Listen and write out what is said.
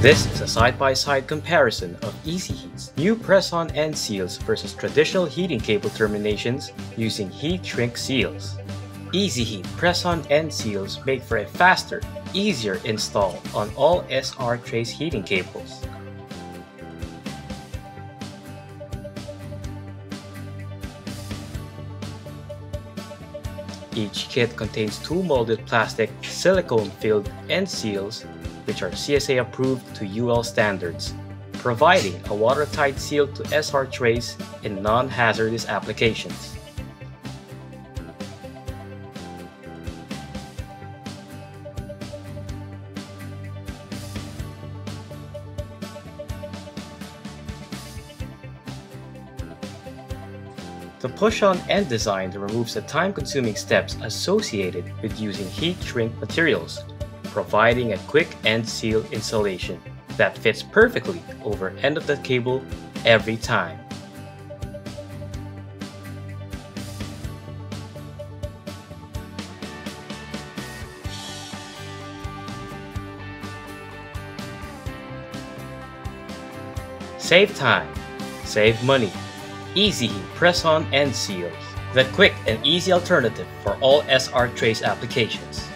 This is a side-by-side comparison of EasyHeat's new press-on end seals versus traditional heating cable terminations using heat shrink seals. EasyHeat press-on end seals make for a faster, easier install on all SR trace heating cables. Each kit contains two molded plastic silicone-filled end seals which are CSA approved to UL standards, providing a watertight seal to SR trays in non-hazardous applications. The push-on end design removes the time-consuming steps associated with using heat shrink materials, providing a quick end seal installation that fits perfectly over end of the cable every time. Save time, save money. EasyHeat press-on end seals, the quick and easy alternative for all SR trace applications.